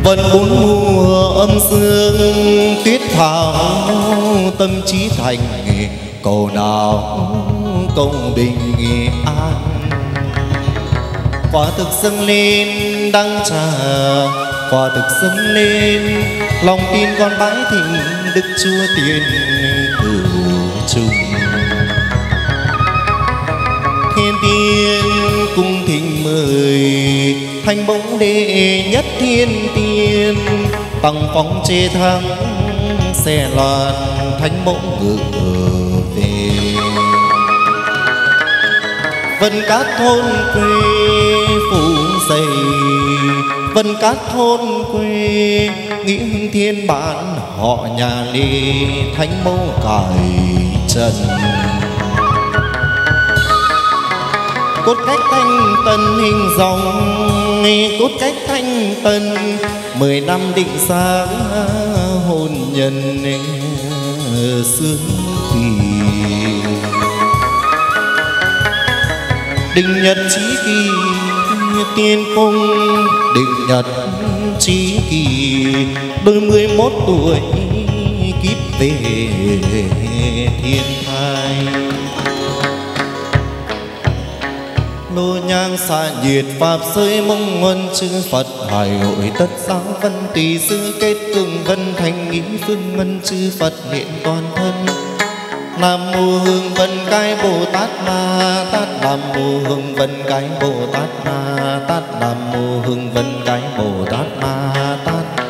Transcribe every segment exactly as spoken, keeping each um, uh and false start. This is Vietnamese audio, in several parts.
vẫn bốn mùa âm dương tuyết thảo, tâm trí thành cầu nào cầu bình an. Quả thực dâng lên đăng trà, quả thực dâng lên lòng tin con bái thịnh Đức Chúa Tiên cửu trùng. Thiên tiên cung thỉnh mời Thánh Bổng Đệ nhất thiên tiên, bằng phong chê thắng xe loan Thánh Bổng ngự về. Vân Cát thôn quê phủ dày, Vân Cát thôn quê nghĩa hưng thiên bản, họ nhà Lê Thánh Mẫu cải trần. Cốt cách thanh tân hình dòng, cốt cách thanh tân mười năm định xa hôn nhân sướng thủy. Định nhật chí kỳ tiên cung, định nhật chí kỳ đôi mươi mốt tuổi kíp về thiên thai. Lô nhang xa nhiệt pháp giới mong nguồn chư Phật, hải hội tất giáo vân tùy sư kết tường vân thành ý phương ngân chư Phật hiện toàn thân. Nam mô Hương Vân Cái Bồ Tát Ma Tát, Nam mô Hương Vân Cái Bồ Tát Ma Tát, Nam mô Hương Vân Cái Bồ Tát Ma Tát.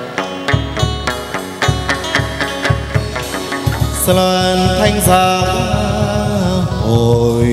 Sa loan thanh giá hồi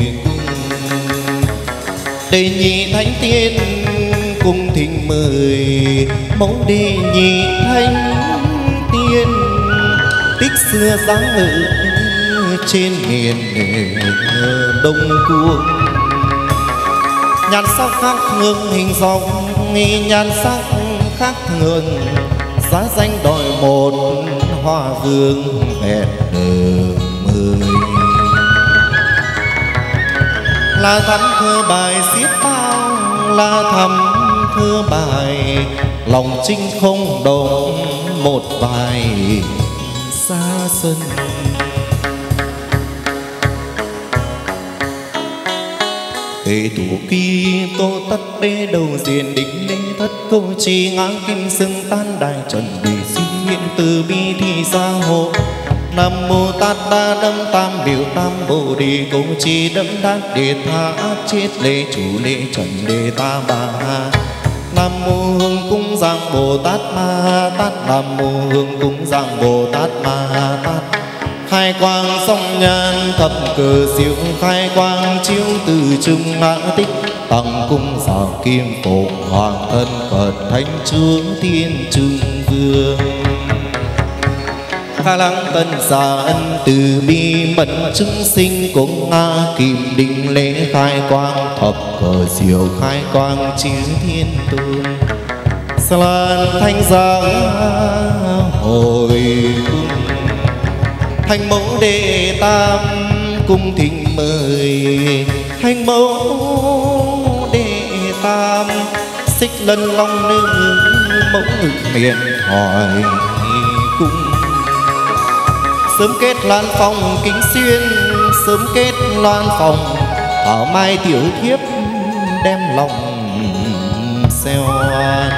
Đệ nhị thánh tiên cung thỉnh mời Mẫu đệ nhị thánh tiên, tích xưa dáng ngự trên miền Đông Cuông. Nhan sắc khác thường hình dòng, nhan sắc khác thường giá danh đòi một hoa vương vẹn mười. Là thắm thơ bài xiết bao, là thắm thơ bài lòng trinh không đồng một vài xa sân. Tề thủ kỳ tô tất bê đầu diện đỉnh lễ thất câu chi ngã kim xưng tan đài trần để xin hiện từ bi thì gia hộ. Nam mô Tát Đa Đâm Tam Biểu Tam Bồ Đề câu chi đâm đát đề tha chết lễ chủ lễ trần đề ta bà. Nam mô Hương Cung Giang Bồ Tát Ma Tát, Nam mô Hương Cung Giang Bồ Tát Ma Tát. Khai quang song nhan thập cờ diệu, khai quang chiếu từ trung ngã tích, tăng cung rào kim phụng hoàng thân cận thánh chúa thiên trung vương. Kha lăng tân giả ân từ bi mật chúng sinh cũng ngã kim định lễ khai quang thập cờ diệu, khai quang chiếu thiên tôn. Sa loan thanh giá hồi cung Thánh Mẫu Đệ Tam cung thỉnh mời Thánh Mẫu Đệ Tam, xích lân long nữ mẫu ngực miệng hỏi cung. Sớm kết loan phòng kính xuyên, sớm kết loan phòng thảo mai tiểu thiếp đem lòng xeo oan.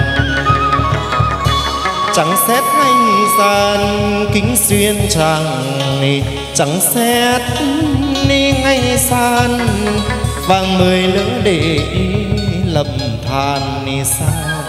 Chẳng xét anh gian kính xuyên chàng, chẳng xét ni ngay san vàng mười lỡ để lầm than ni sao.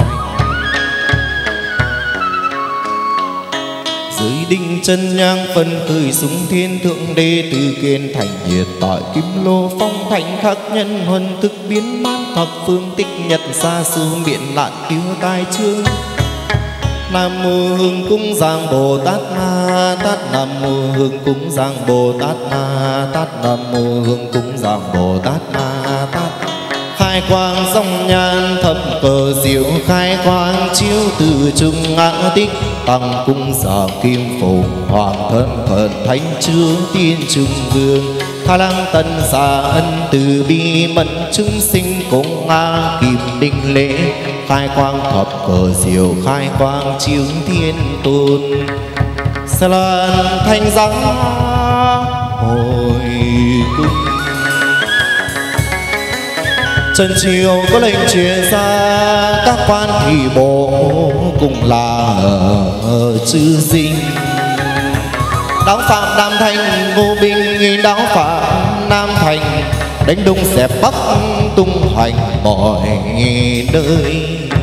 Dưới đinh chân nhang phân khởi súng thiên thượng đế từ kiên thành nhiệt tại kim lô phong thành khắc nhân huân thực biến man thập phương tích nhật xa xứ miệng lạn tiêu tai trương. Nam mô Hương Cung Giang Bồ Tát Ma Tát, Nam mô Hương Cung Giang Bồ Tát Ma Tát, Nam mô Hương Cung Giang Bồ Tát Ma Tát. Khai quang dòng nhan thập cờ diệu, khai quang chiếu từ trung ngã tích, tăng cung rào kim phụng hoàng thân cận thánh chúa tiên trung vương. Hà Lang tần xa ân từ bi mẫn chúng sinh cùng nga kim đinh lễ khai quang thập cờ diệu khai quang chiếu thiên tôn sa lan thanh giá hồi cung. Trần triều có lệnh truyền ra các quan thị bộ cùng là chư sinh đáo phạm Nam Thành Ngô Binh đáo phạm Nam Thành đánh Đông dẹp Bắc tung hoành mọi nơi.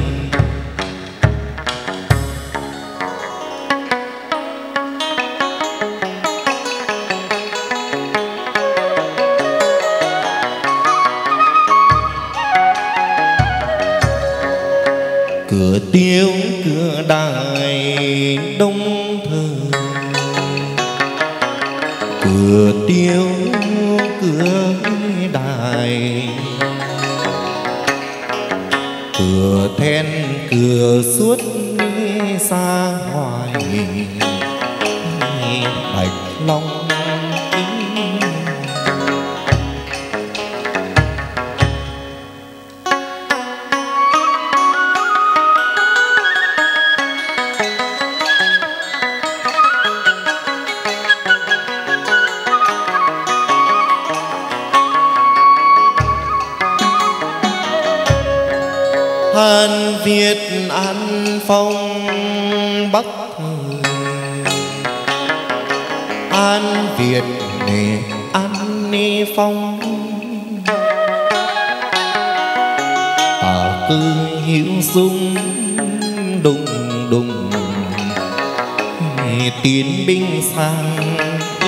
Cửa tiêu cửa đài đông thờ, cửa tiêu cửa đài, cửa then cửa suốt xa hoài bạch long. An Việt An Phong Bắc Thời, An Việt nề An Ni Phong tà cư hiếu dung đùng đùng tiến binh sang.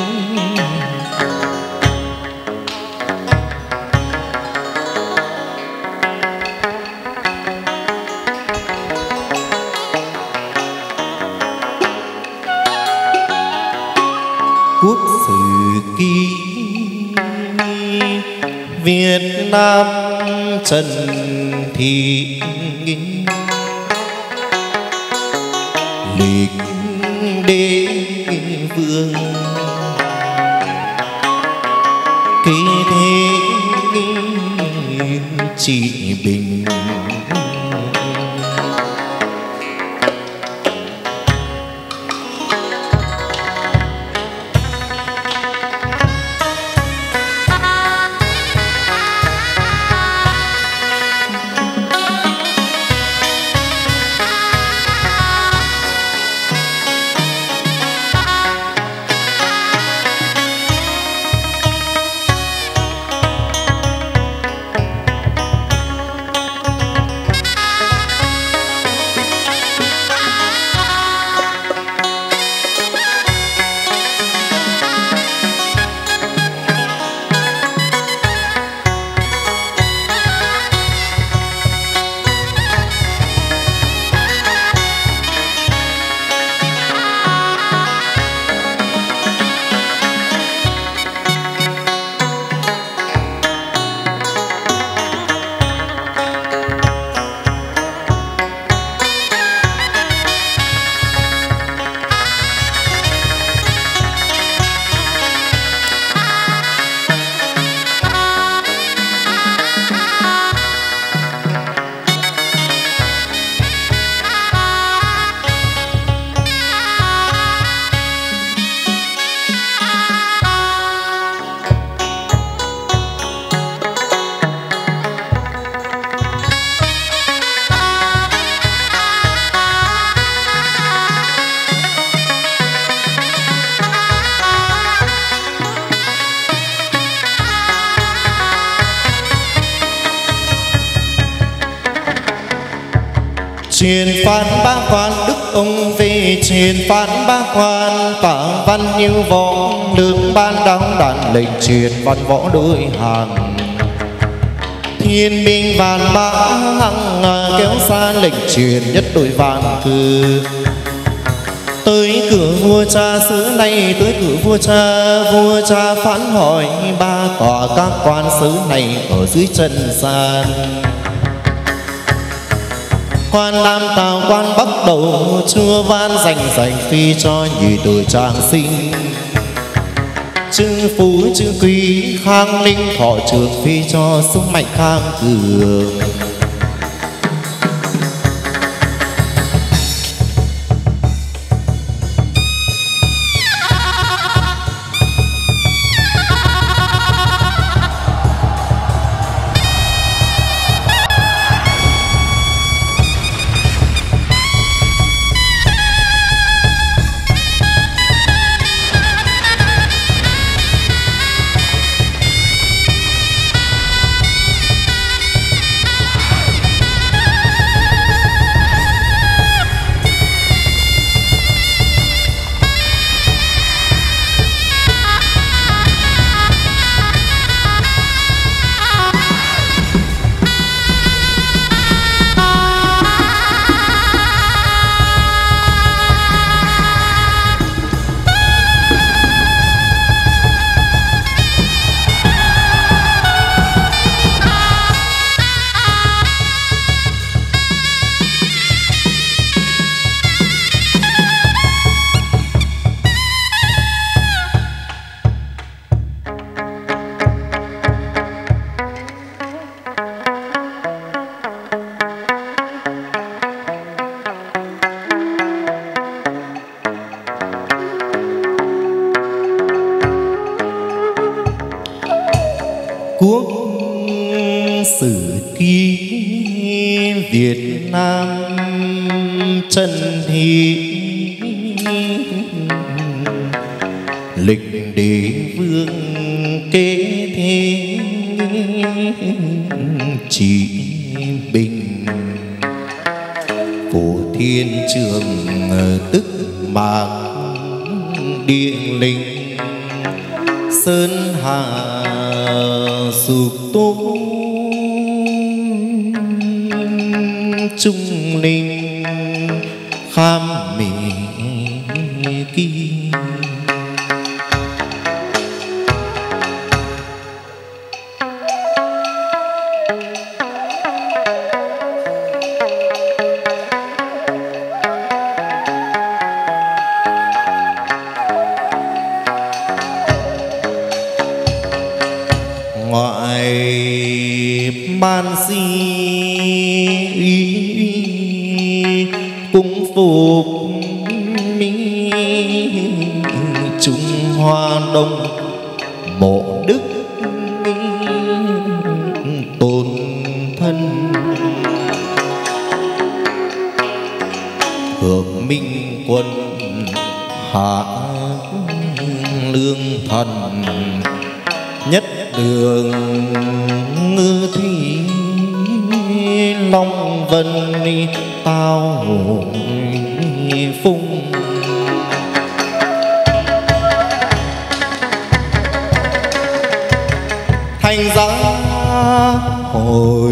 Quốc sử ký Việt Nam Trần Thị Nghinh lịch đế vương kế thế trị bình. Truyền phán bá quan đức ông về truyền phán bá quan tả văn như võ lương ban đáo đàn lệnh truyền văn võ đối hàng thiên binh vạn mã hằng kéo xa lệnh truyền nhất đội vạn cư tới cửa vua cha xứ này tới cửa vua cha vua cha phán hỏi ba tòa các quan xứ này ở dưới trần gian. Quan Nam Tào quan Bắc đầu chua van dành dành phi cho nhị tử tràng sinh chư phú chư quý khang linh thọ trường phi cho sức mạnh khang cường. Quốc sử ký Việt Nam Trần Thị lịch đế vương kế thế trị bình phổ thiên trường tức mạc điện linh sơn hà sụp tố trung linh kham mỹ kỳ. Ban si cung phục mỹ Trung Hoa Đông mộ đức tôn thân Thượng Minh quân hạ lương thần nhất đường ngư thủy long vân tao phung. Thành giá hồi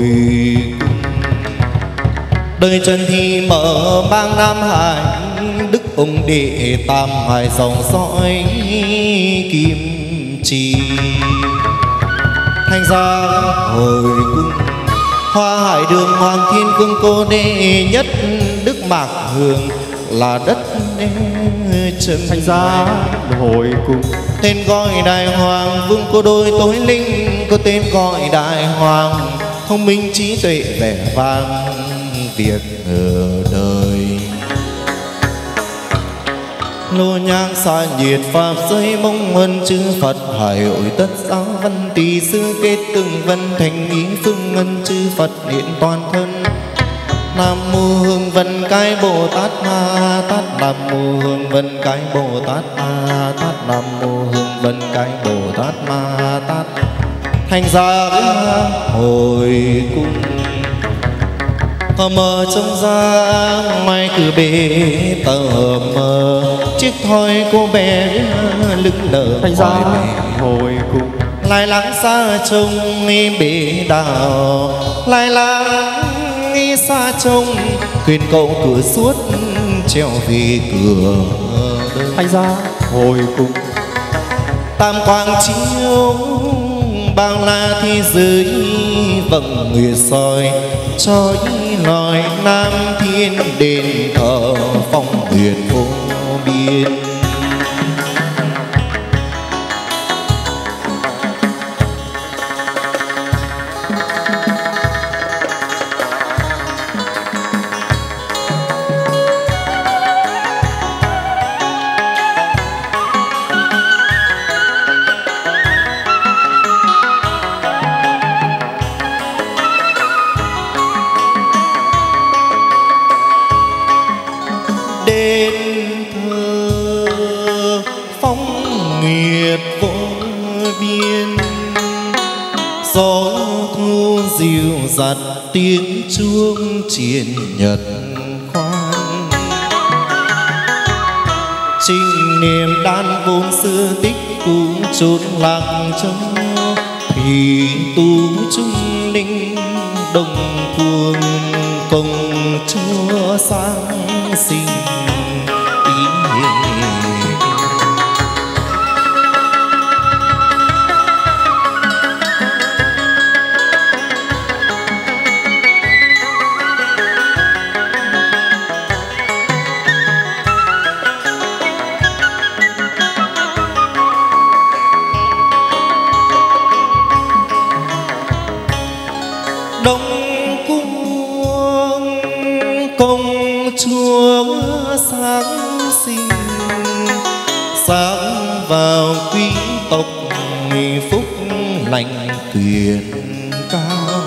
đời Trần Thị mở bang Nam Hải đức ông đệ tam hải dòng dõi kim chi. Thành ra hồi cung hoa hải đường hoàng thiên vương cô đệ nhất đức mạc hường là đất trần. Thành ra hồi cung tên gọi đại hoàng vương cô đôi tối linh có tên gọi đại hoàng thông minh trí tuệ vẻ vang việc ở đời. Lô nhang xa nhiệt pháp giới mong ơn chư Phật hải hội tất giáo văn tỳ sư kết từng vân thành ý phương ngân chư Phật điện toàn thân. Nam mô Hương Vân Cái Bồ Tát Ma Tát. Nam mô Hương Vân Cái Bồ Tát Ma Tát. Nam mô Hương Vân Cái Bồ Tát Ma Tát. Thành ra hồi cung mờ trong ra mai cứ bể tờ mờ chiếc thoi cô bé lưng nở. Thành ra hồi cung lại lắng xa trông bể đào lại lắng xa trông khuyên cậu cửa suốt treo về cửa. Thành ra hồi cung tam quang chiếu bao la thế giới vầng nguyệt soi trói lòi nam thiên đền thờ phong nguyệt vô biên. giặt tiếng chuông triền nhật khoan. Trình niềm đan vốn xưa tích cũng chốn lạc trong thì tu trung ninh đồng cuồng công chúa sáng sinh ý. Đông cung công chúa sáng sinh, sáng vào quý tộc phúc lành quyền cao.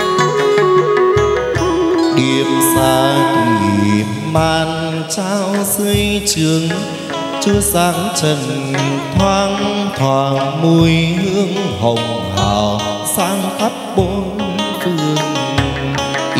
Điềm xa thủy màn trao dưới trường, chúa sáng trần thoáng thoảng mùi hương hồng hào sang khắp bốn phương ý.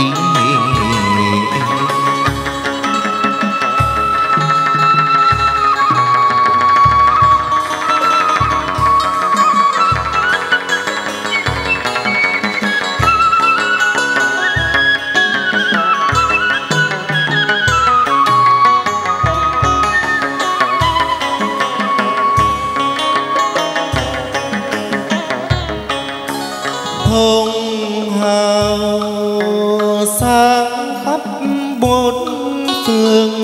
Hồng hào sáng khắp bốn phương,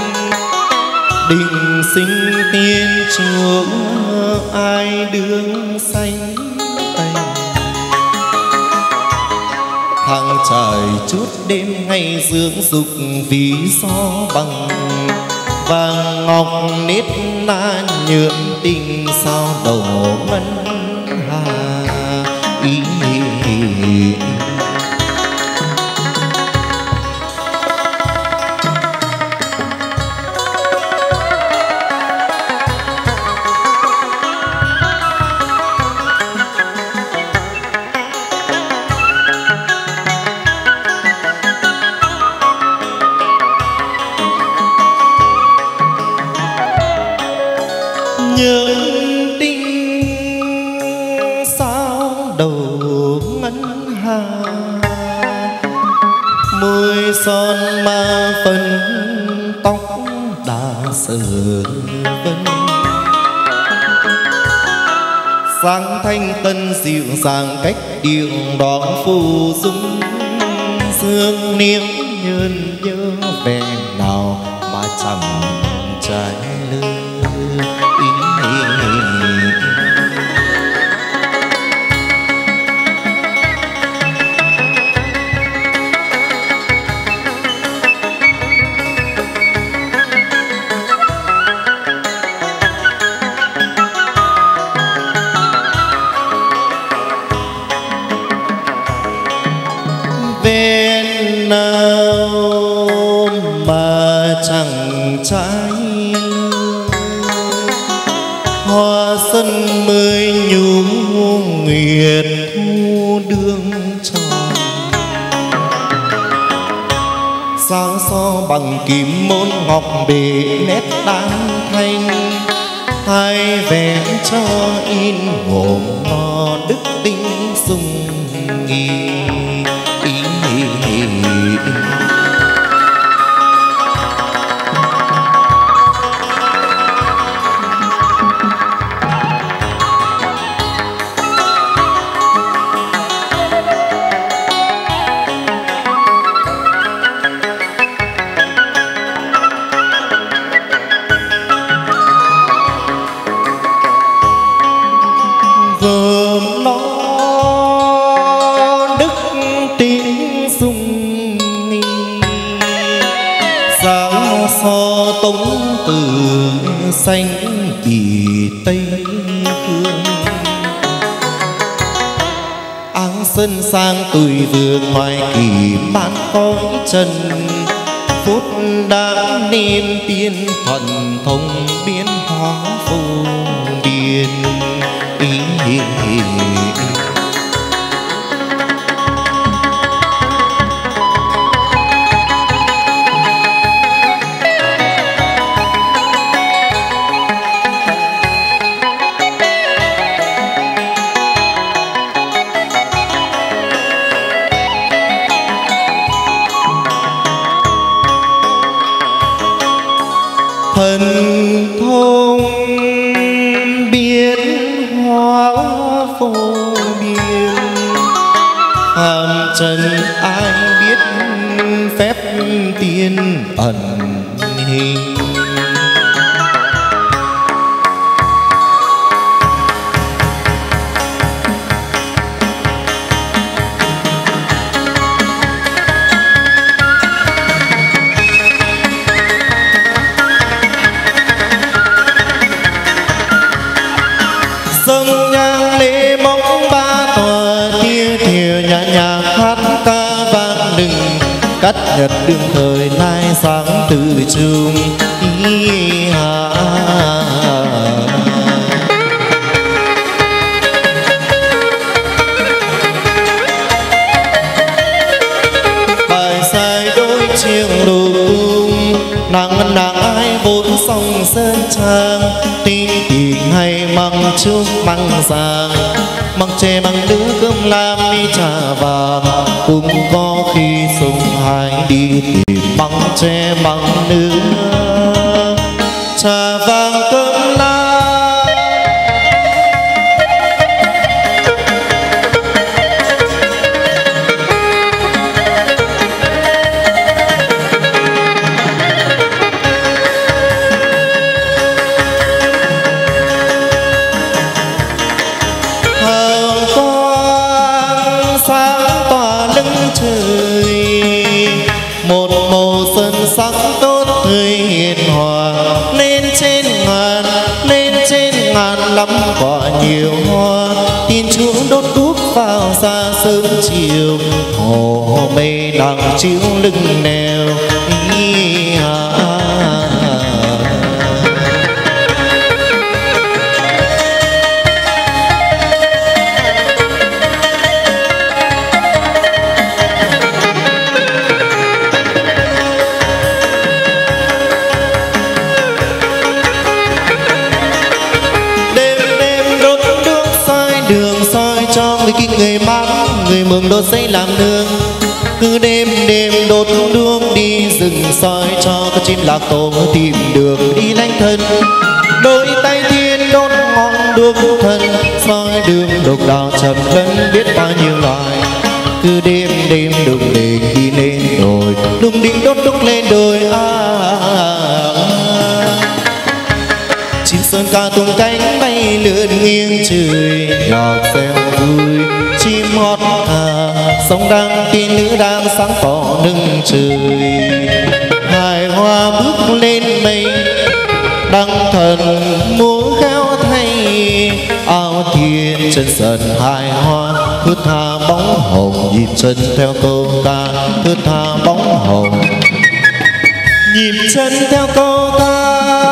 đình sinh tiên chúa ai đương xanh tay. Thằng trời chút đêm ngày dưỡng dục vì gió bằng vàng ngọc nết na nhuộm tình sao đầu ngân hà ý. Những tinh sao đầu ngân hà, môi son ma phân tóc đã sờ vân. Sáng thanh tân dịu dàng cách điệu đón phù dung, dương niệm nhơn nhớ vẻ nào mà chẳng trái lơ ý. Bên nào mà chẳng trái hoa xuân mới nhu nguyệt thu đương tròn. Sáng so bằng kim môn ngọc bể nét đáng thanh, hai vẽ cho in hồn no đức tính sung nghi ý. Gồm nó đức tiếng dung nghi, giáo so tống từ xanh kỳ tây phương. Áng sân sang tuổi vừa ngoài kỳ mãn cõi trần, phút đã nên tiên thuần thông biến hóa phù điền ý. thần thông biến hóa vô biên, hàm trần ai biết phép tiên ẩn hình. Sông nhang lễ mong ba tòa tia thiều nhà nhạc hát ca vang đừng cắt nhật đương thời lai sáng từ chung ý hà. Bài sai đôi chiêng đồ cung nàng nàng ai vốn sông sơn trang, tình tình hay măng trước măng giang, măng tre măng đứa cơm lam đi trà vàng, cũng có khi sông hai đi tìm măng tre măng nứa trà vàng cơm lam. Một màu xuân sắc tốt tươi hiền hòa, lên trên ngàn lên trên ngàn lắm quả nhiều hoa, tin chúa đốt đuốc vào xa sớm chiều, hồ mây nắng chiếu lưng nèo ý à. Người người mắng người mừng đốt giấy làm nương, cứ đêm đêm đốt đuốc đi rừng soi cho các chim lạc tổ tìm đường đi lánh thân, đôi tay thiên đốt ngọn đuốc thân soi đường độc đạo trầm lẫn biết bao nhiêu loài, cứ đêm đêm đùng đỉnh đi lên đồi, đùng đỉnh đốt đuốc lên đồi à, à, à. Chim sơn ca tung cánh bay lượn nghiêng trời, nhọc xeo vui chim hót à, sông đang tiên nữ đang sáng tỏ nâng trời, hài hoa bước lên mây đăng thần múa khéo thay, áo thiên chân sần hài hoa thướt tha bóng hồng, nhịp chân theo câu ca thướt tha bóng hồng, nhịp chân theo câu ca.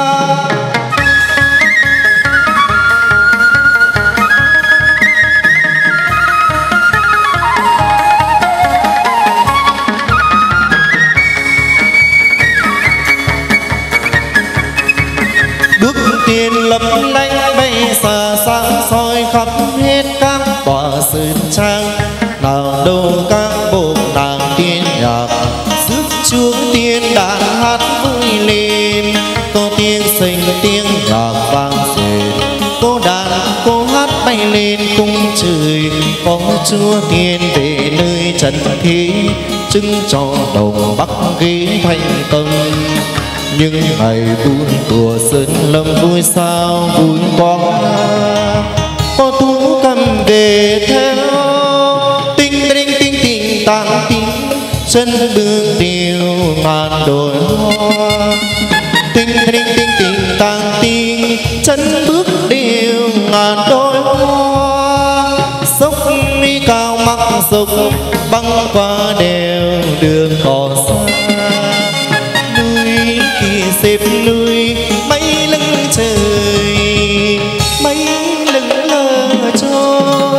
Tiền lấp lánh bay xa sáng soi khắp hết các tòa sơn trang, nào đâu các bộ nàng tiên nhạc rước chuông tiên đàn hát vui lên, có tiếng xinh tiếng nhạc vang rền, cô đàn cô hát bay lên cung trời, có chúa tiên về nơi trần thế trưng cho đồng bắc ghế thành công. Những ngày buồn của sơn lâm vui sao vui quá, có thú cầm về theo tinh tinh tinh tinh tàng tinh, chân bước điệu ngàn đồi hoa, tinh tinh tinh tinh tàng tinh, chân bước điệu ngàn đồi hoa, dốc đi cao mắc dốc băng qua đèo đường cỏ xa, xếp núi mấy lưng trời mấy lưng lơ trôi.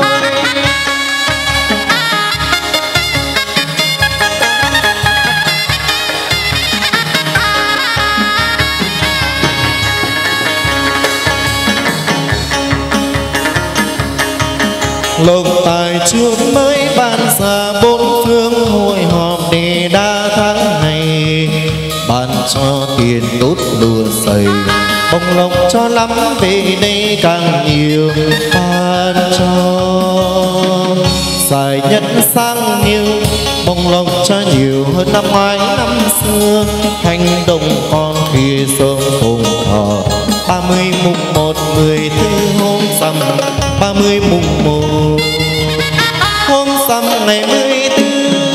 Lộc tài chuông mới ban ra bốn phương hội họp để đa tháng này, bàn cho tiền tốt lúa dày, bông lộc cho lắm về đây càng nhiều ban cho. Dài nhất sang nhiều, bông lộc cho nhiều hơn năm ngoái năm xưa. Thanh đồng con khi sớm hôm thọ ba mươi mùng một mười tư hôm rằm, ba mươi mùng một hôm rằm ngày mười tư.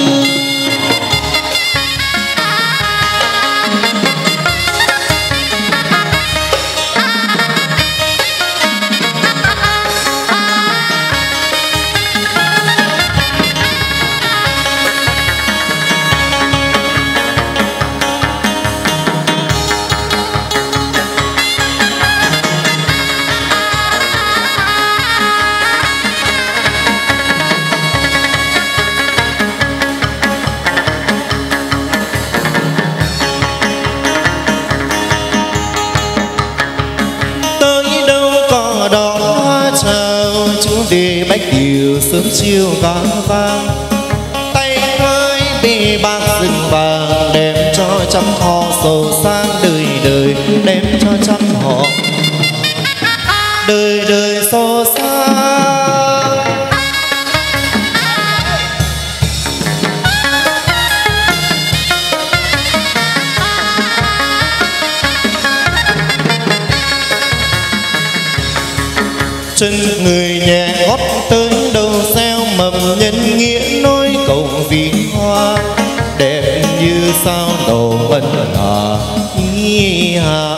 Để bách điều sớm chiều gõ vang, tay hơi bị bạc rừng vàng, đem cho trăm họ giàu sang đời đời, đem cho trăm họ đời đời giàu sang. Chân người nhẹ gót tới đầu gieo mầm nhân nghĩa nối cầu vì hoa đẹp như sao đầu vân hà ý hà.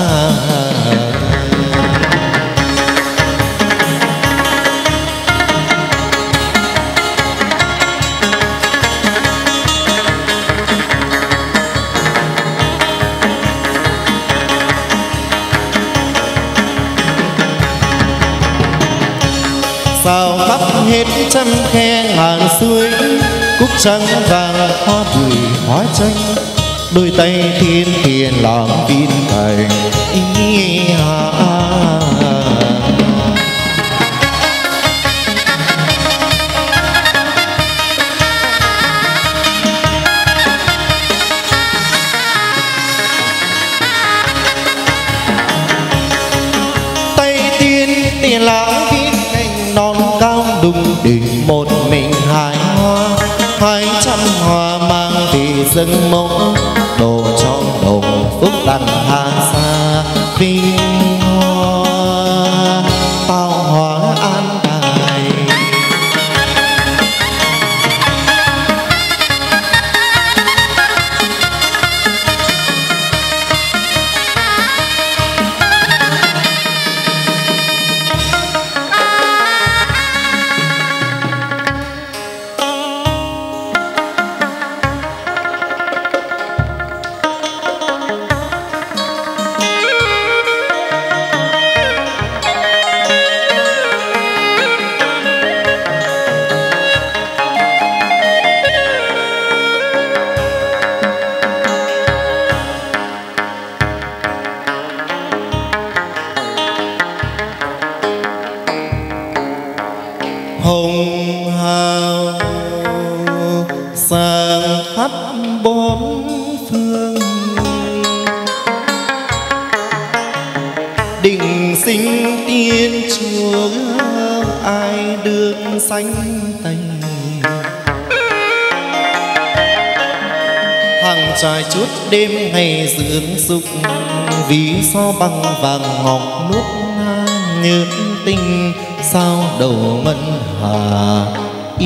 Sao khắp hết trăm khe ngàn suối, cúc trắng vàng hoa bưởi hoa chanh, đôi tay thiên tiền làm tin thành ý hà. Tay tiên tiền lãng tin non cao đùng đỉnh một mình hái hoa, hai trăm hoa mang về dâng mẫu, đồ trong đồng phúc đằng hà xa vinh hoa bao hoa an bài. Hồng hào sang khắp bốn phương, định sinh tiên chúa ai được sánh tay. Hàng trai chút đêm ngày dưỡng dục, vì sao bằng vàng ngọc nuốt nhớ tình sao đầu ngân hà ý.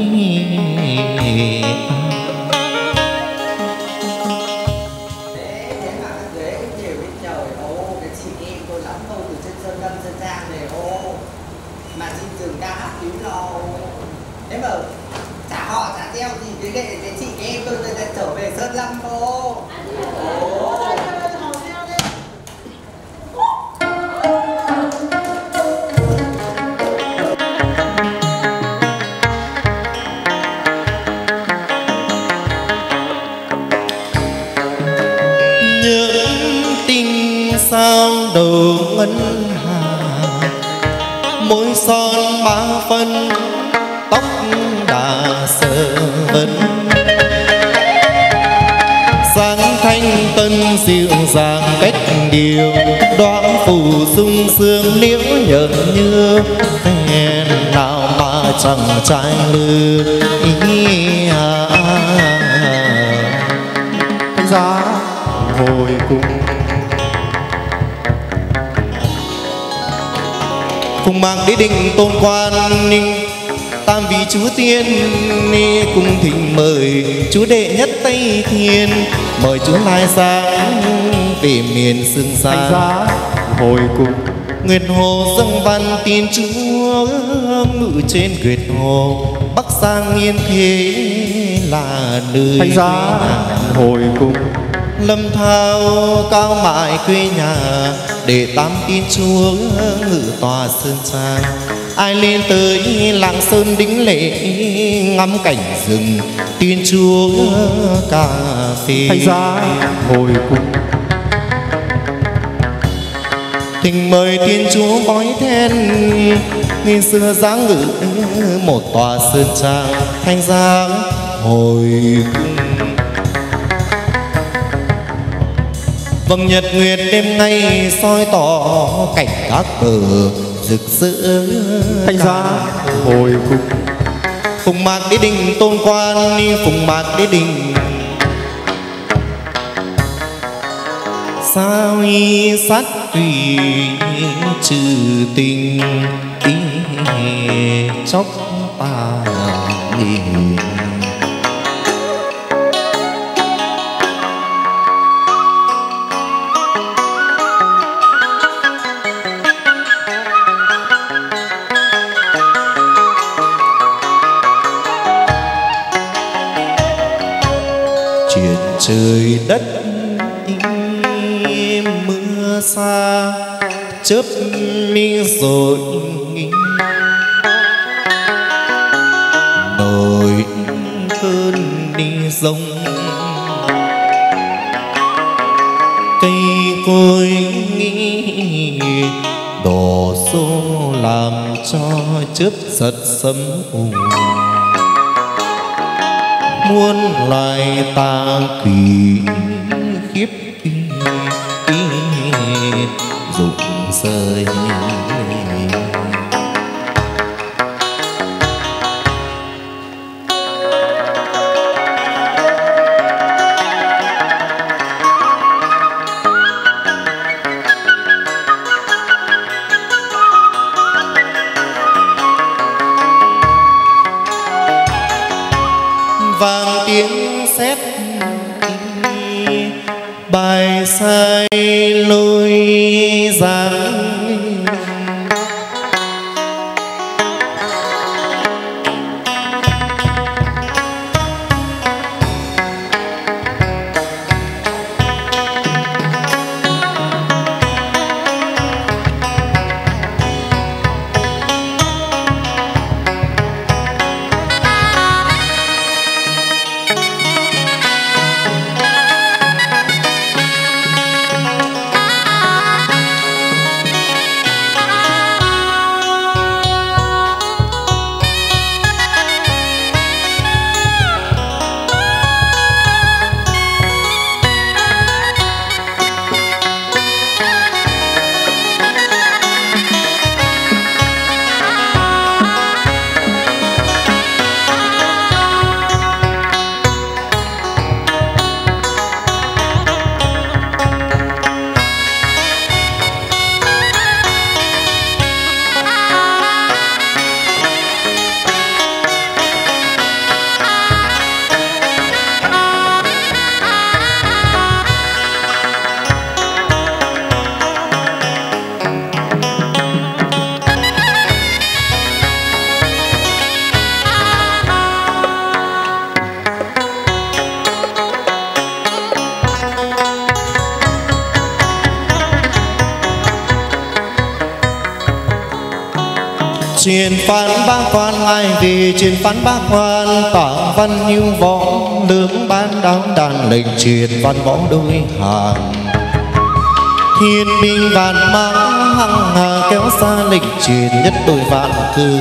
Mà chị dừng ca hát cứu lâu. Thế mà chả họ chả theo gì cái nghệ cái chị em tôi lại trở về Sơn Lâm cô. Những tình sao đầu ngân hà, môi son ba phân tóc đà sờ vấn, sáng thanh tân dịu dàng cách điều, đoán phù sung sương liễu nhợn như hèn nào mà chẳng trái lư ý à. Thánh giá hồi cung. Phùng mạc đế đình tôn quan tam vị chúa tiên cùng thỉnh mời chúa đệ nhất Tây Thiên, mời chúa lai sáng về miền sương xa. Thánh giá hồi cung. Nguyệt hồ dâng văn tiên chúa ngự trên Nguyệt hồ, bắc sang yên thế là nơi Thánh giá hồi cung. Lâm thao cao mại quê nhà, để tam tiên chúa ngự tòa sơn trang. Ai lên tới làng sơn đính lễ, ngắm cảnh rừng tiên chúa cà phê. Thánh giá hồi cung. Thỉnh mời tiên chúa bói then, ngày xưa dáng ngự một tòa sơn trang. Thánh giá hồi cung. Vầng nhật nguyệt đêm nay soi tỏ cảnh các bờ rực rỡ. Thánh giá hồi cung. Phùng mạc đế đình tôn quan, phùng mạc đế đình sao y sát tùy trừ tình ý chóc ta nghỉ. Trời đất im mưa xa, chớp mi rồi nổi cơn đi rông. Cây cối đổ xô làm cho chớp giật sấm ù. Muôn loài ta kỳ khiếp rụng rơi. Vang tiếng sét bài sai lối dáng. Truyền phán bác quan ai về truyền phán bác quan tả văn như võ lưỡng ban đáo đàn lệnh truyền văn võ đôi hàng. Thiên binh vạn mã hăng hà kéo xa lệnh truyền nhất đôi vạn cư.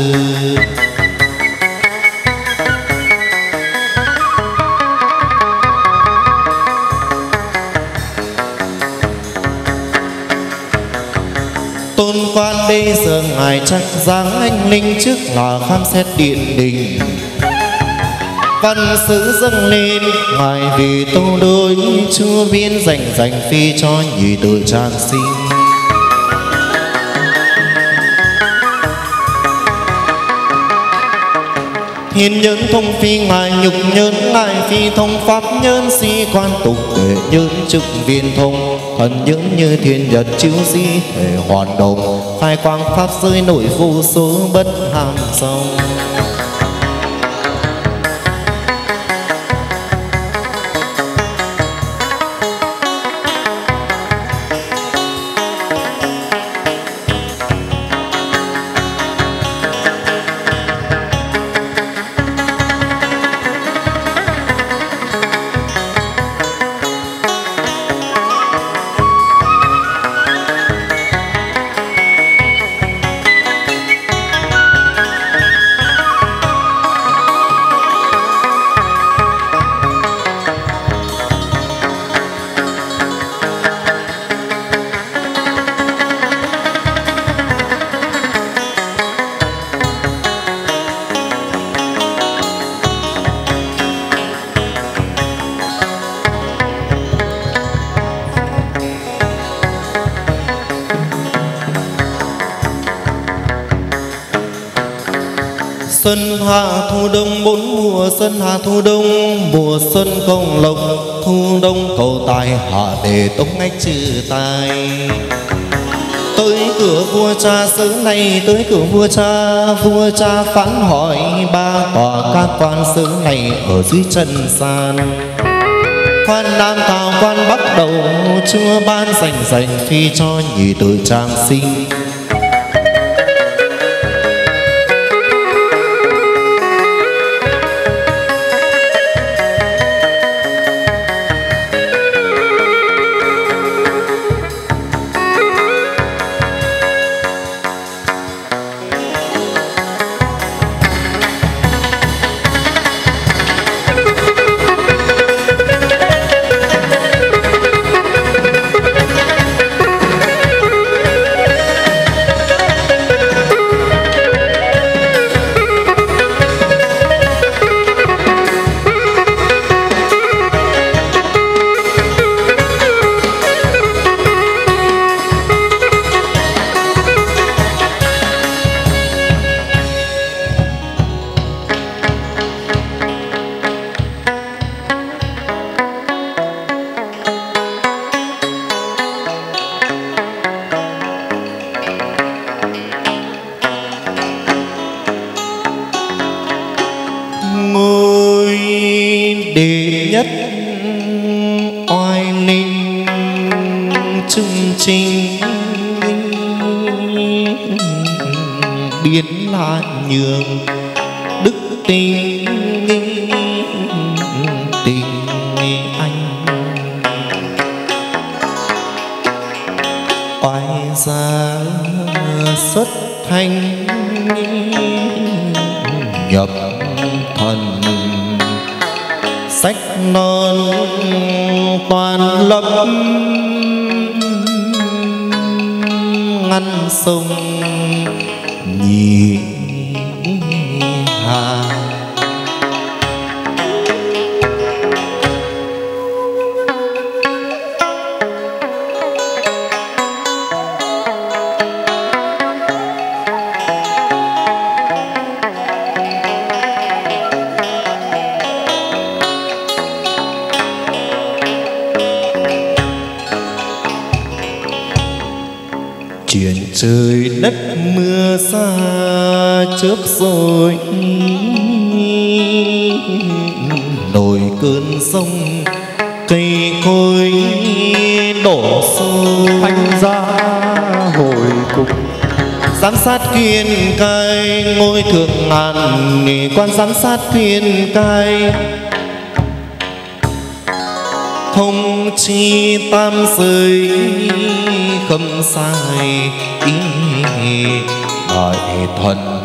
bây giờ ngài chắc dáng anh linh trước là khám xét điện đình. Văn sứ dâng lên ngài vì tô đôi chúa viên dành dành phi cho nhị tử trang sinh. Thiên nhân thông phi ngài nhục nhân ngài phi thông pháp nhân si quan tục để nhân chức viên thông thần những như thiên nhật chiếu di thể hoàn đồng khai quang pháp giới nội vô số bất hàm song. Xuân hạ thu đông bốn mùa xuân hạ thu đông mùa xuân công lộc thu đông cầu tài hạ đề tống ách trừ tài. Tới cửa vua cha xứ này tới cửa vua cha vua cha phán hỏi ba tòa các quan xứ này ở dưới chân sàn. Quan Nam Tào quan bắt đầu chúa ban dành dành phi cho nhị tử trang sinh. Đệ nhất oai ninh trung trinh biến lại nhường đức tình tình anh oai gia xuất thanh nhập thần sách non toàn lập ngăn sông nhị hà. Chuyển trời đất mưa xa chớp rồi nổi cơn sông cây cối đổ xô. Thanh gia hồi cung giám sát kiên cai ngôi thượng ngàn quan giám sát kiên cai thông chi tam giới không sai ý đại thuần.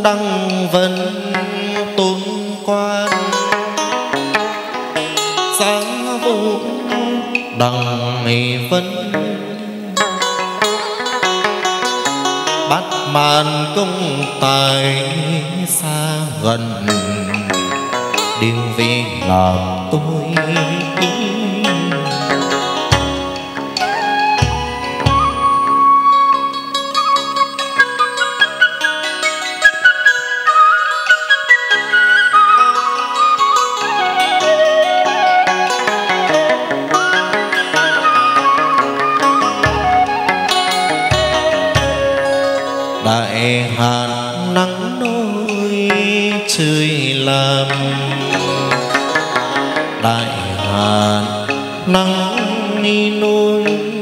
đăng vân tôn quan sáng vũ đằng vân bắt màn công tài xa gần đều vì làm tôi. Đại hạn nắng nôi trời làm, đại hạn nắng ni nôi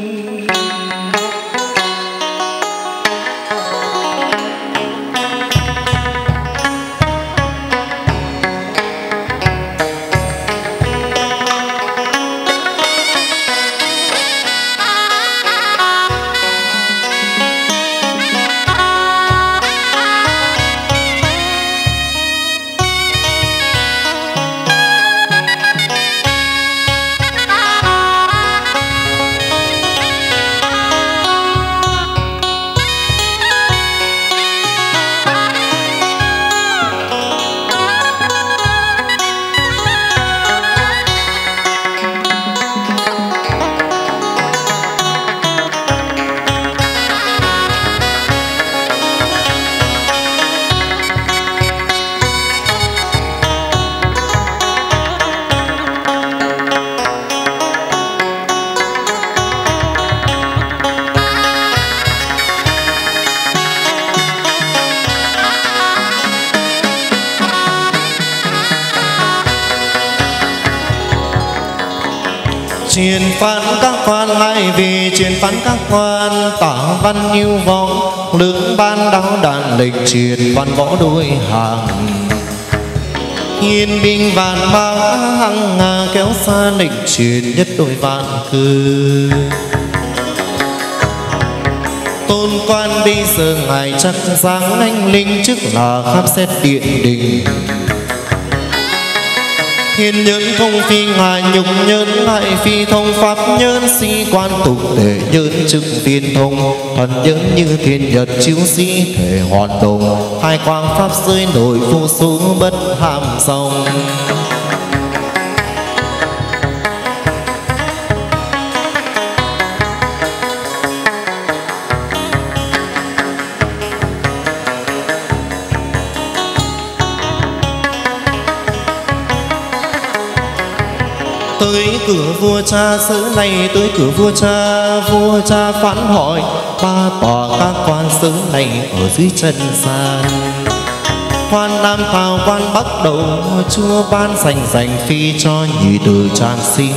truyền phán các quan lại vì truyền phán các quan tả văn như võ lưỡng ban đáo đàn lịch truyền văn võ đôi hàng hiên binh vạn mã hăng hà kéo xa lịch truyền nhất đôi vạn cư. Tôn quan bây giờ ngài chắc dáng anh linh chức là khám xét điện đình thiên nhẫn thông phi ngài nhục nhân lại phi thông pháp nhân si quan tục để nhân chức viên thông thần nhẫn như thiên nhật chiếu sĩ thể hoàn đồng hai quang pháp rơi nổi vô số bất ham dòng. Tới cửa vua cha sứ này tới cửa vua cha, vua cha phán hỏi ba tòa các quan sứ này ở dưới chân gian. Quan Nam Tào quan Bắc đầu chúa ban dành dành phi cho nhị tử tràn sinh.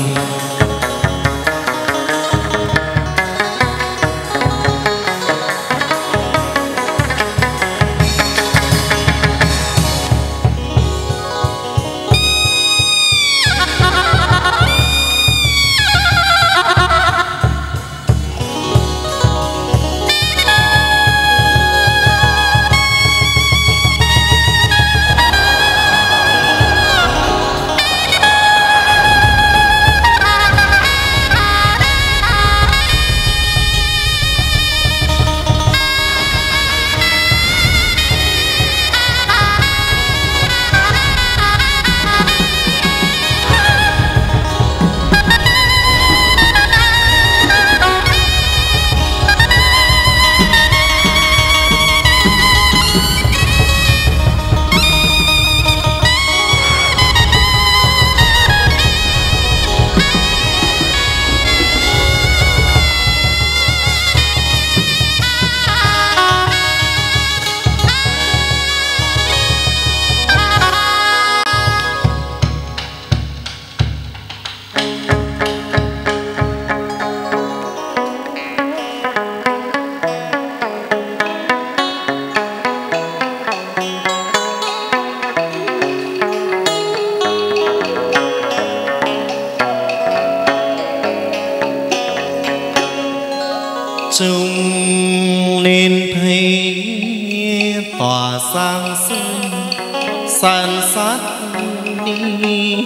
sang sông san sát đi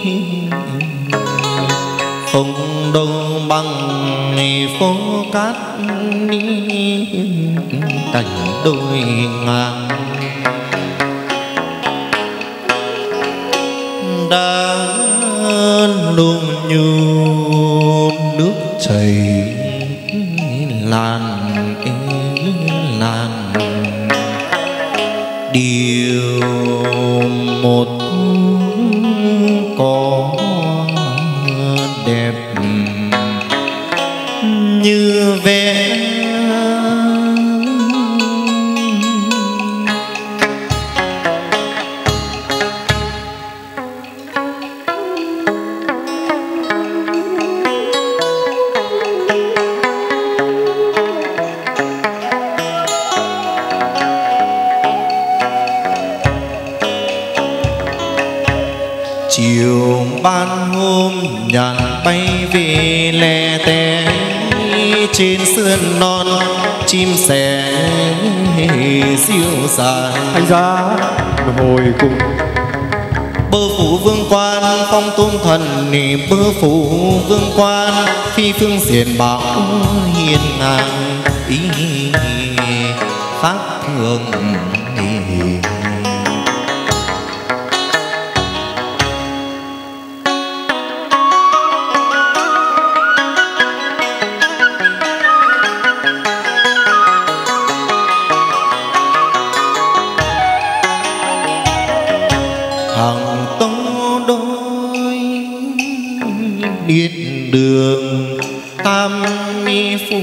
không đâu bằng phố cát đi cảnh đôi ngang đã luôn như nước chảy lan lan điều một có đẹp như vẽ chiều ban hôm nhàn bay về lẻ tẻ trên sườn non chim sẻ siêu sàn anh ra hồi cùng bơ phủ vương quan phong tôn thần bơ phủ vương quan phi phương xiển bảo hiền ngang ý khác thường hàng tố đôi điện đường tam mi phủ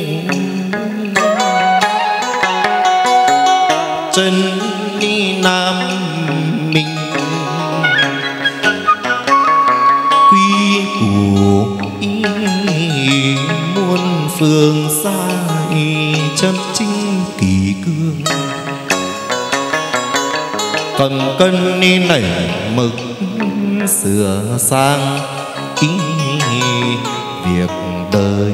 chân đi nam minh quy củ ý muôn phương xa chân chính kỳ cương cầm cân đi nảy mực sửa sang ý việc đời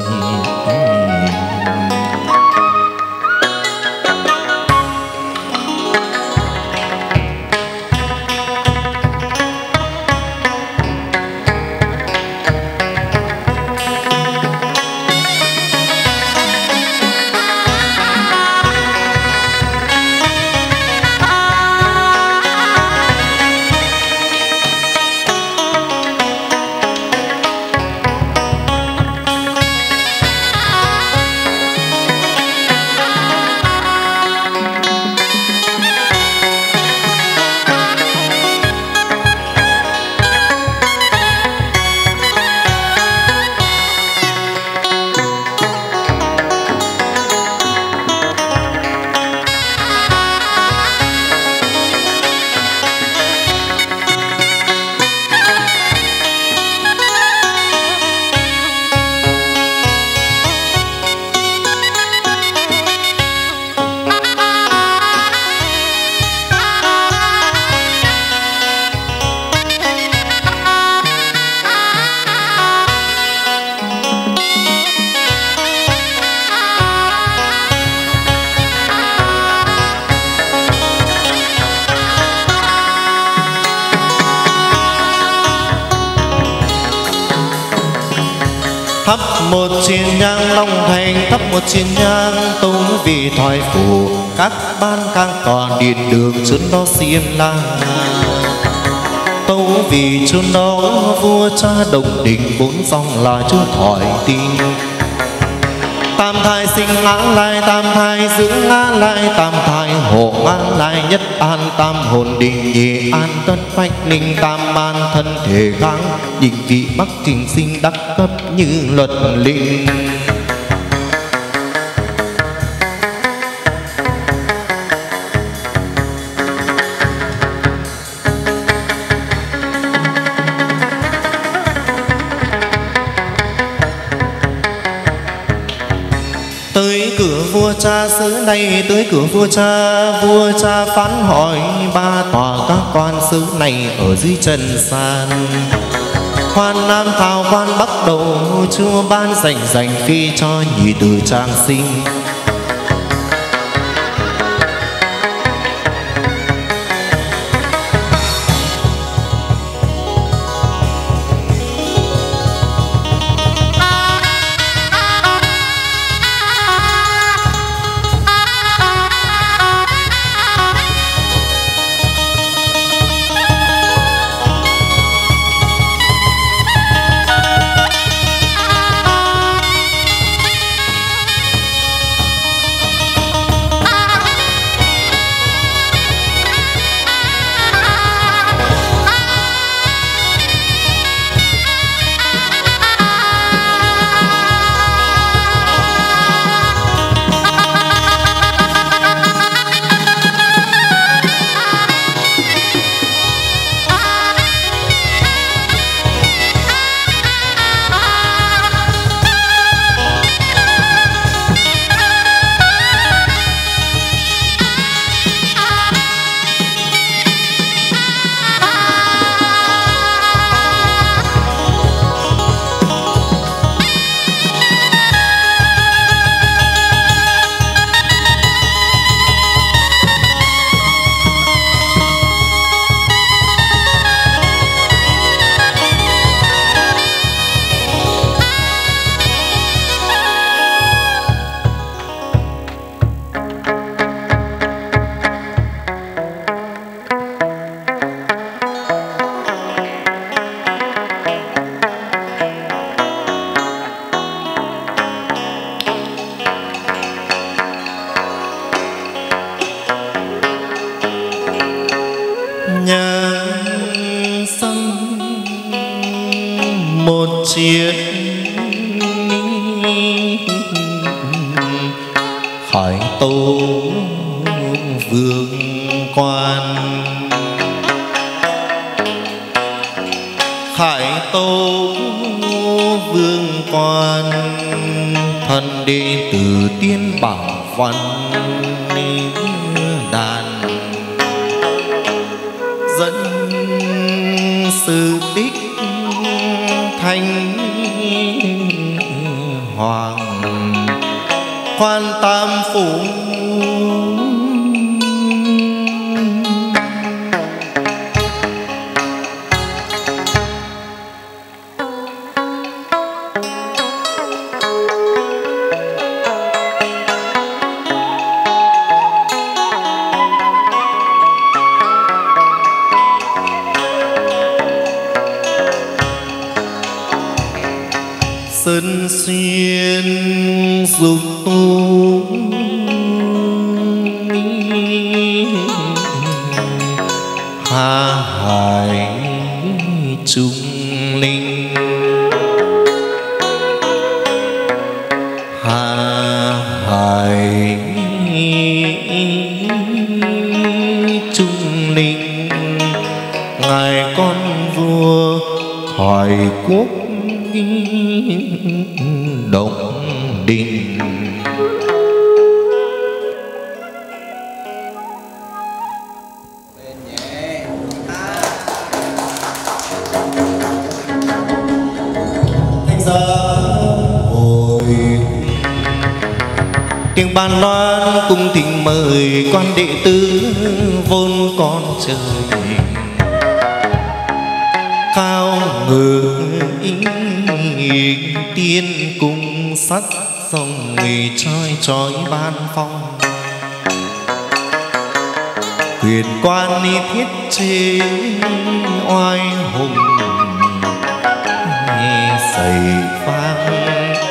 thắp một chiên nhang long thành thắp một chiên nhang tấu vì thoại phủ các ban cang còn điện đường chốn đó xiêm la tấu vì chốn đó vua cha đồng đình bốn dòng là chúa thoại tình tam thai sinh ngã lai tam thai giữ ngã lai tam thai hộ ngã lai nhất an tam hồn đình nhị an tất bách ninh tam an thân thể kháng định vị bắc trình sinh đắc cấp như luật linh tới cửa vua cha xứ này tới cửa vua cha vua cha phán hỏi ba tòa các quan xứ này ở dưới trần gian khoan nam thảo khoan bắc đầu chúa ban dành dành phi cho nhị tử trang sinh chiến khải tố vương quan khải tố vương quan thần đệ tử tiên bảo văn đàn dẫn sự tích thanh hoàng quan tam phủ sơn xuyên dục tu hà hải trung linh hà hải trung linh ngài con vua thoại quốc động đình thanh gia hồi tiếng ban loan cung thỉnh mời quan đệ tử vốn con trời cao ngự tiên cung sắc sông người trói trói ban phong quyền quan ni thiết chế oai hùng dày vang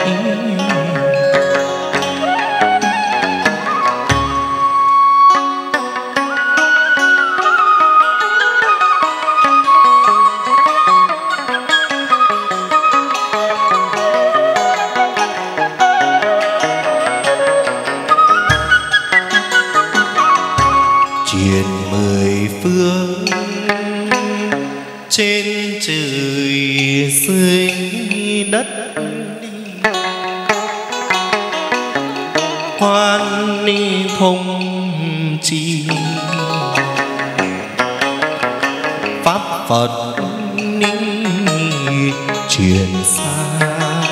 truyền mười phương trên trời dưới đất quan ni thông chi pháp Phật ni truyền xa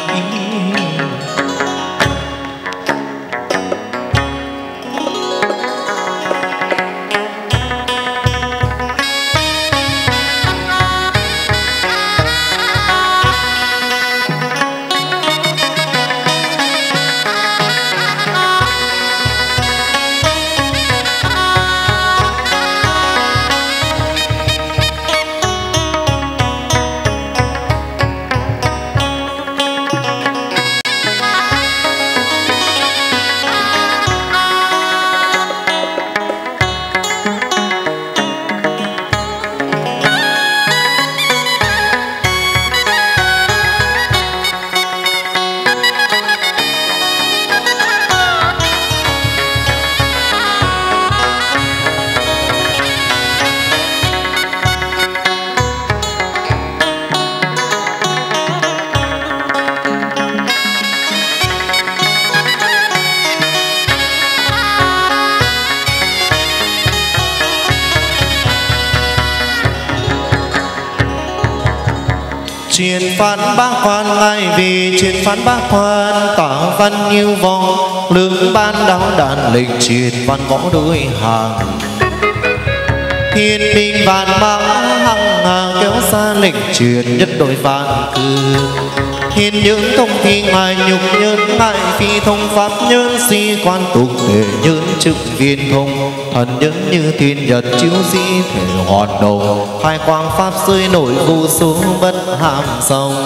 truyền phán bác quan ngài vì truyền phán bác quan tả văn như vong lưỡng ban đáo đàn lệnh truyền văn võ đôi hàng thiên binh vạn mã hằng hà kéo xa lệnh truyền nhất đội vạn cư thiên những thông thi ngài nhục nhân ngài phi thông pháp nhân si quan tục để những chức viên thông thần nhân như thiên nhật chiếu di thể hoạt đầu khai quang pháp rơi nổi vô số bất hàm sông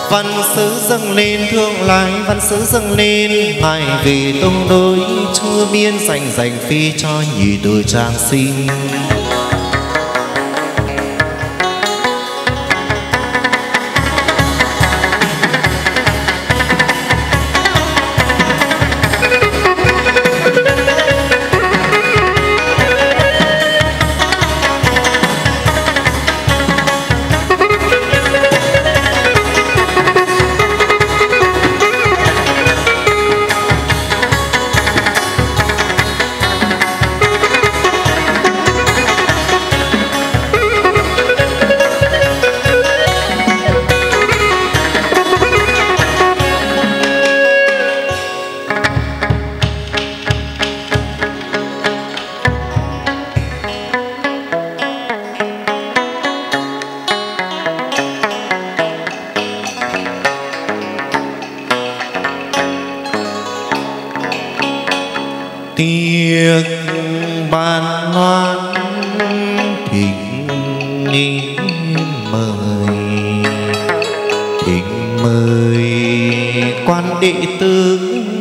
Văn sứ dâng lên thương lại, văn sứ dâng lên ngài về tông đối chúa biên dành dành phi cho nhị đời trang sinh. Tiếc ban hoan thỉnh mời, thỉnh mời quan đệ tử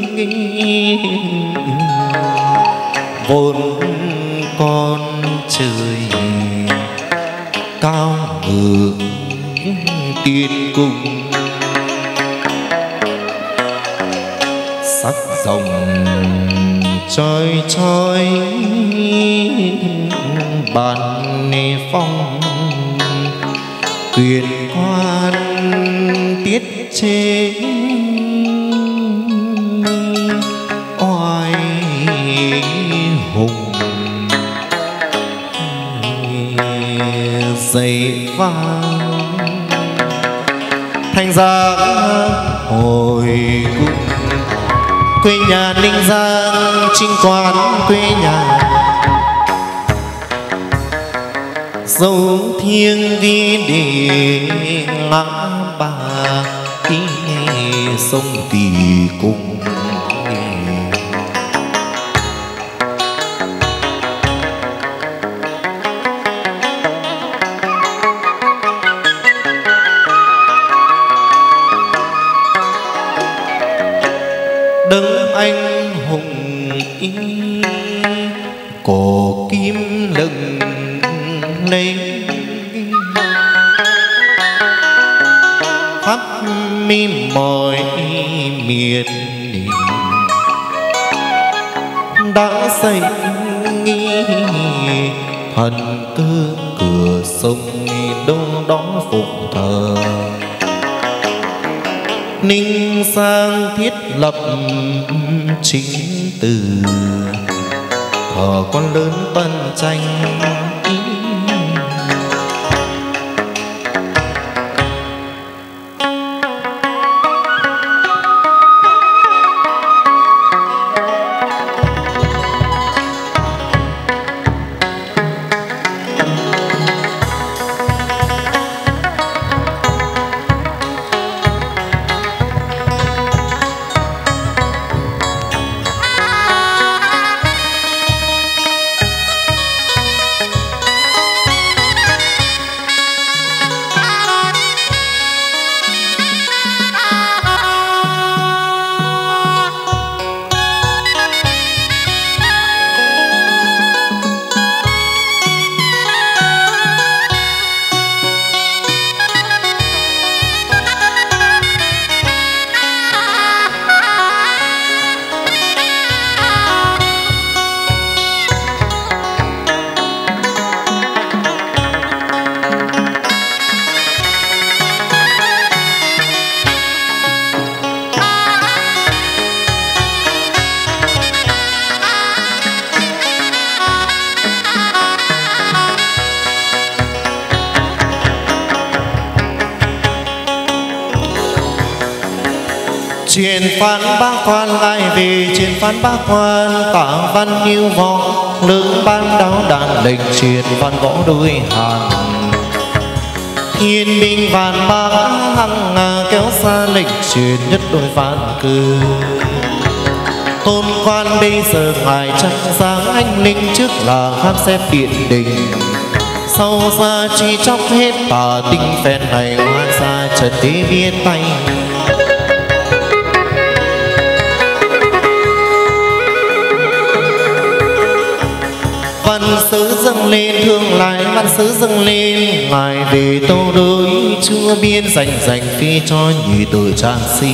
vốn con trời cao ngự tiên cung, sắc rồng trôi trôi bàn phong, quyền quan tiết chế oai hùng, dậy vang thành ra hồi cung. Quê nhà Ninh Giang chính quán quê nhà, dấu thiêng ghi để ngã bà khi sông Tỳ Cung. Đấng anh hùng y cổ kim lừng lên, khắp mi mọi miền đã xây nghi thần cơ cửa sông đông đó phục thờ. Ninh Giang thiết lập chính từ, thờ con lớn tân tranh. Truyền phán bác quan lại về, truyền phán bác quan tả văn như võ, lữ ban đáo đàn lệnh truyền văn võ đôi hàng. Thiên binh vạn mã hăng ngà kéo xa lệnh truyền nhất đôi phán cư. Tôn quan bây giờ ngài trăng sáng anh linh, trước là khám xét điện đình, sau ra chi chóc hết tà tinh phen này oan xa chợt thế biết tay. Văn sứ dâng lên thương lại, văn sứ dâng lên ngài về tâu đối chưa biên dành dành phi cho nhị tử trang sinh.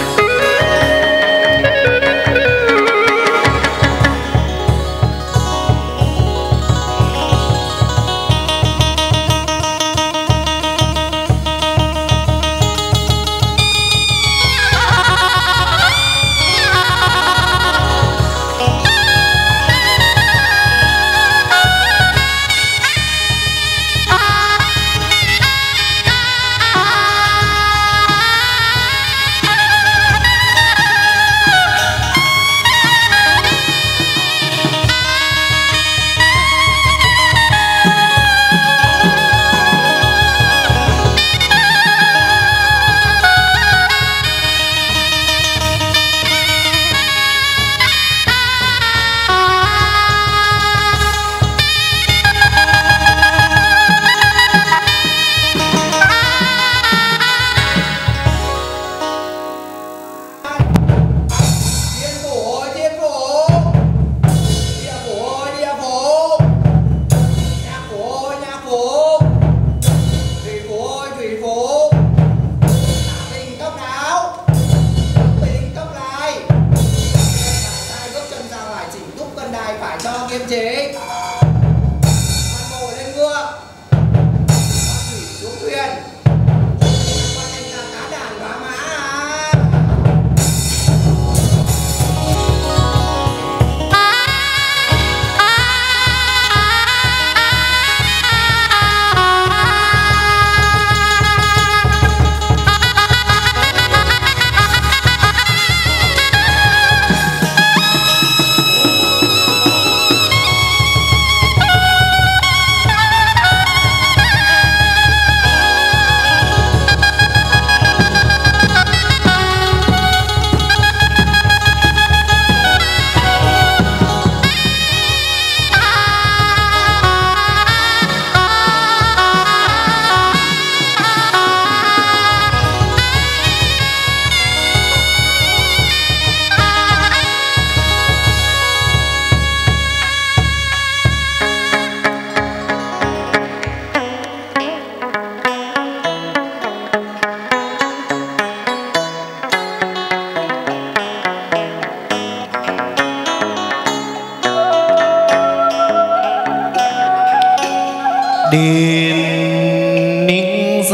Đền Ninh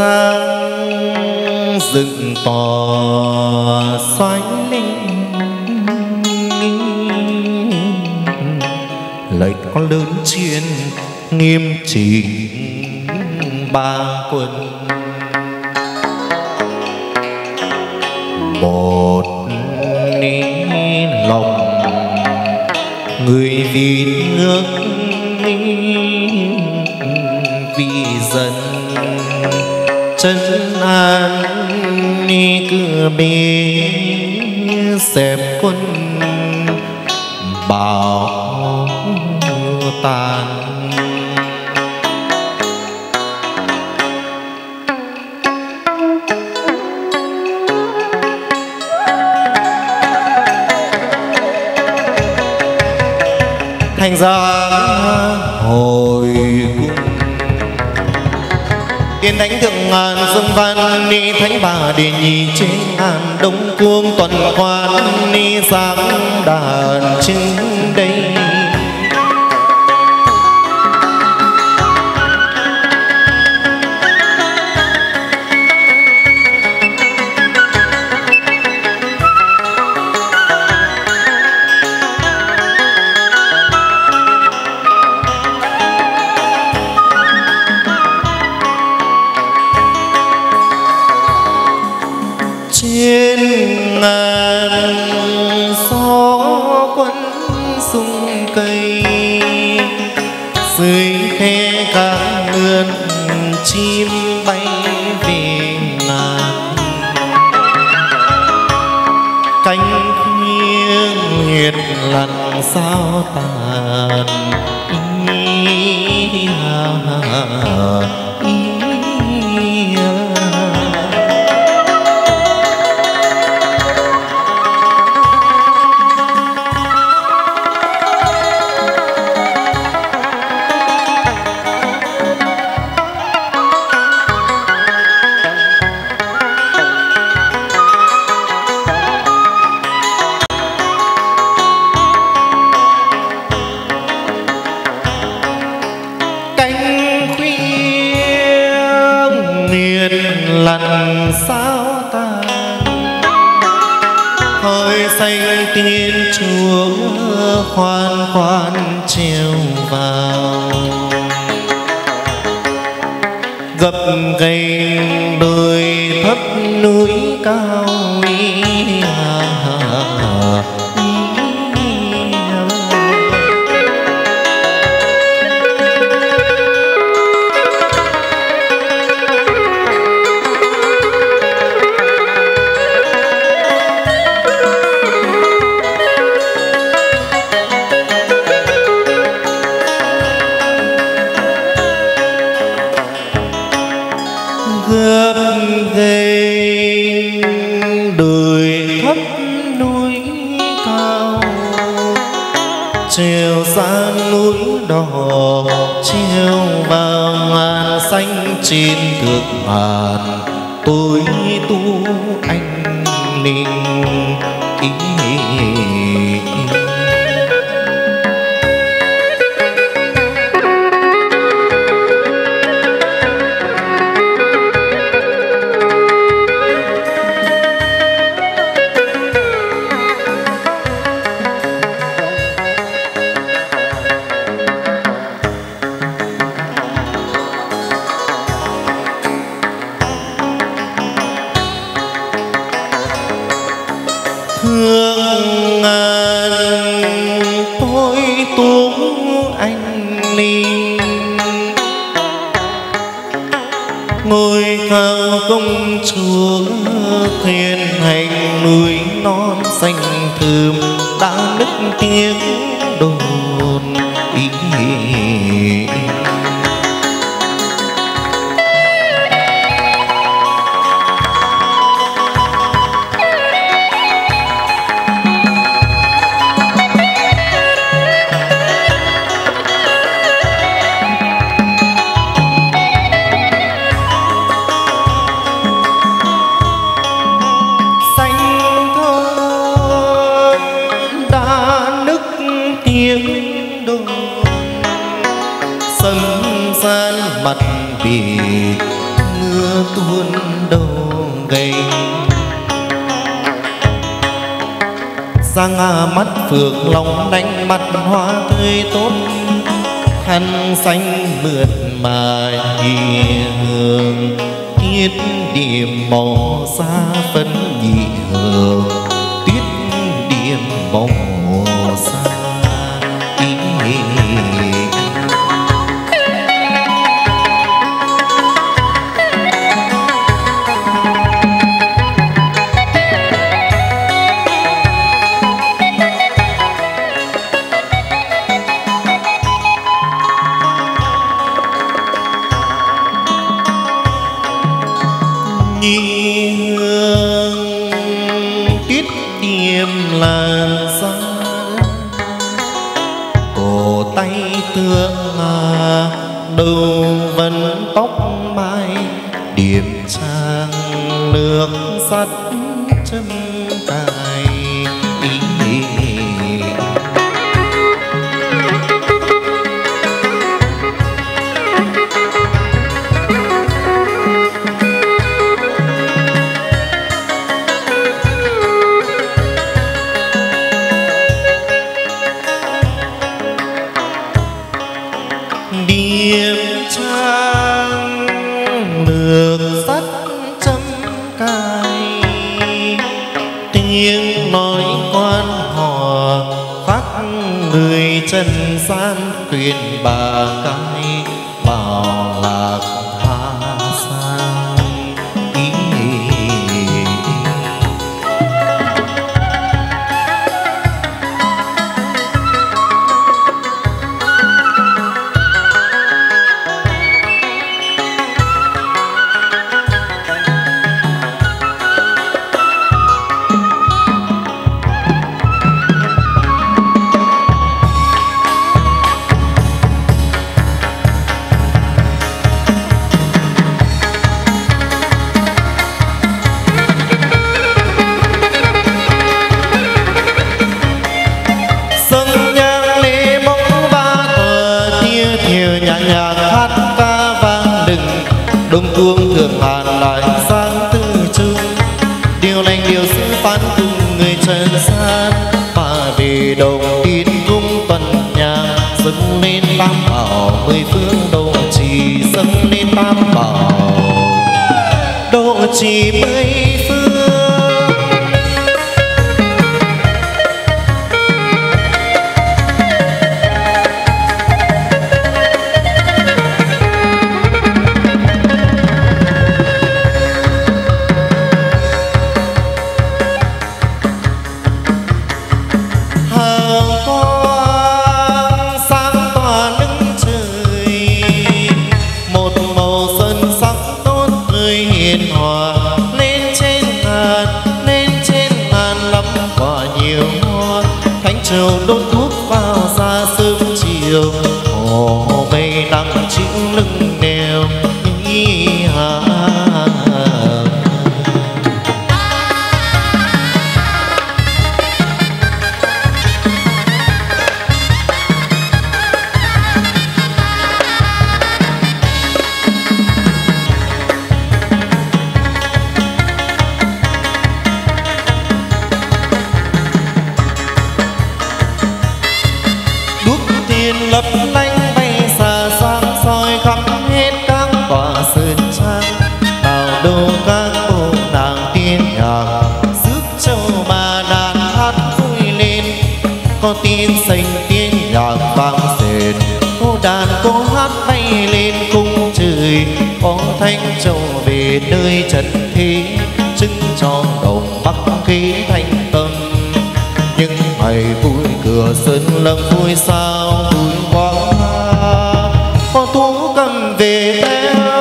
Giang dựng tòa xoáy lệnh con lớn chiến nghiêm chỉnh ba quân. Một ní lòng người vì nước vì dân chân an cửa bê xem quân bảo tàn. Thành ra hồi cung tiên đánh thượng ngàn dương văn ni thánh bà đề nhị trên ngàn đông cuông tuần quan ni giáng đàn chứng đây. Trên ngàn gió quấn sung cây dưới khe cá lươn chim bay về ngàn cánh khuya nguyệt lặn sao tàn. Ý, à, ý, à. cánh khuya nghiền lần sao tàn hơi xanh tiên chúa khoan khoan treo vào gập ghềnh đồi thấp núi cao ý, à, à, ý, à. Gấp ghềnh đồi thấp núi cao trèo xa núi đỏ treo vào ngàn xanh trên thượng ngàn tôi tu anh linh ý. Thương ngàn tôi tú anh linh ngôi cao công chúa thiên hành núi non xanh thơm đã nức tiếng đồn ý. Tiếng đồn sân gian mặt vì mưa tuôn đầu gầy sang à mắt phượng long đánh mặt hoa tươi tốt khăn xanh mượt mà hương tiết điểm màu xa phấn nhị hương tiết điểm màu xa. Nhi hương tiết điểm làn da cổ tay tương mà đầu vẫn tóc mai điểm trang nước sắt chân cài ý, ý, ý. Điểm trang nước sắt chấm cài tiếng nói quan họ khác người trần gian khuyên bà cái bảo lạc tha sang ý. nhã nhạc hát ca vang đừng, đông tuông thượng hàn lại sang tư trung. Điều lành điều sư phán cùng người trần gian, mà về đồng tin cung tuần nhang. Dâng lên tam bảo mười phương độ trì, dâng lên tam bảo độ trì mười phương. Châu đốt thuốc vào ra sớm chiều, hồ mây nắng chịu lưng nèo ý hà. Lấp lánh bay xa sáng soi khắp hết các tòa sơn trang. Tào đô các cô nàng tiên nhạc, rước châu mà đàn hát vui lên. Có tiên xanh tiên nhạc vang rền, cô đàn cô hát bay lên cung trời. Có thanh châu về nơi trần thế, trưng cho đồng bắc khí thanh tâm. Những ngày vui cửa sơn lâm vui sao vui quá, có thú cầm về theo.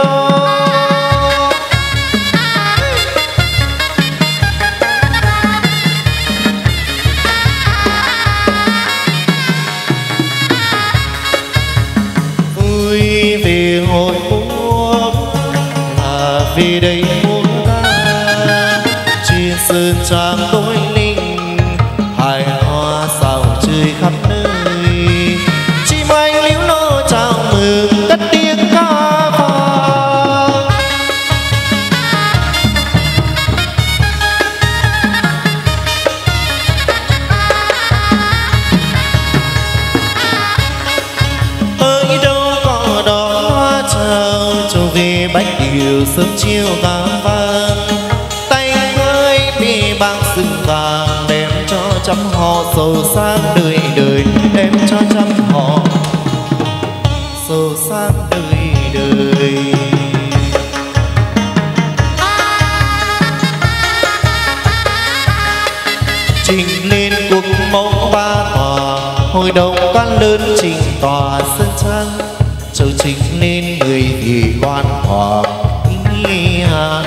Vui về hội quốc là về đây muôn ca, trên sơn trang tối linh hài hoa sao chơi khắp nơi. Chim anh líu lo chào mừng cất tiếng ca vang. Tới đâu có đó hoa chào, trở về bách điều sớm chiều ca vang. Tay ơi bị bạc sừng vàng, đem cho trăm họ sầu sang đời đời, đem cho trăm họ sầu sang đời đời. Trình lên cuộc mẫu ba tòa, hội đồng quan lớn trình tòa sơn trang. Châu trình lên người thì quan hoàng ý hà.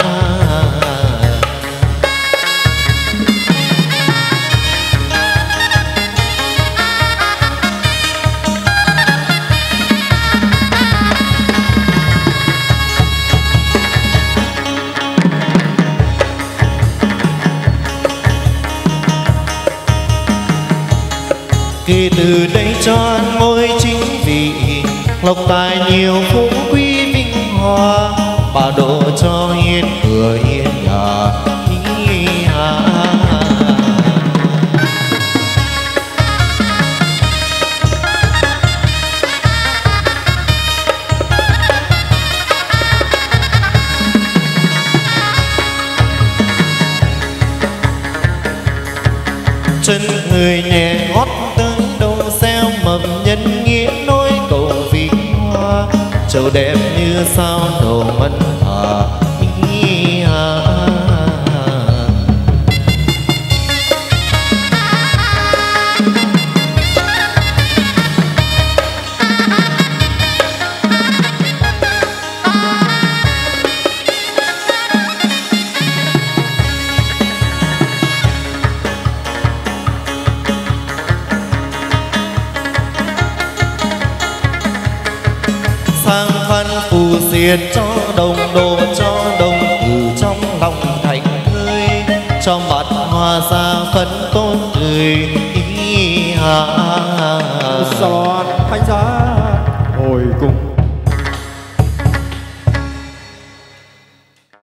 Kể từ đây cho ăn ngôi chính vị, lộc tài nhiều phú quý vinh hoa. Bà độ cho yên cửa yên nhà ý hà. Chân người nhẹ ngót tương đâu xeo mầm nhân nghĩa nối cầu vinh hoa. Châu đẹp như sao đầu mân hà ý hà. Sang khăn phù diệt cho đồng đồ, cho đồng từ trong lòng thành thơi. Cho mặt hoa ra phấn tôn cười ý hà.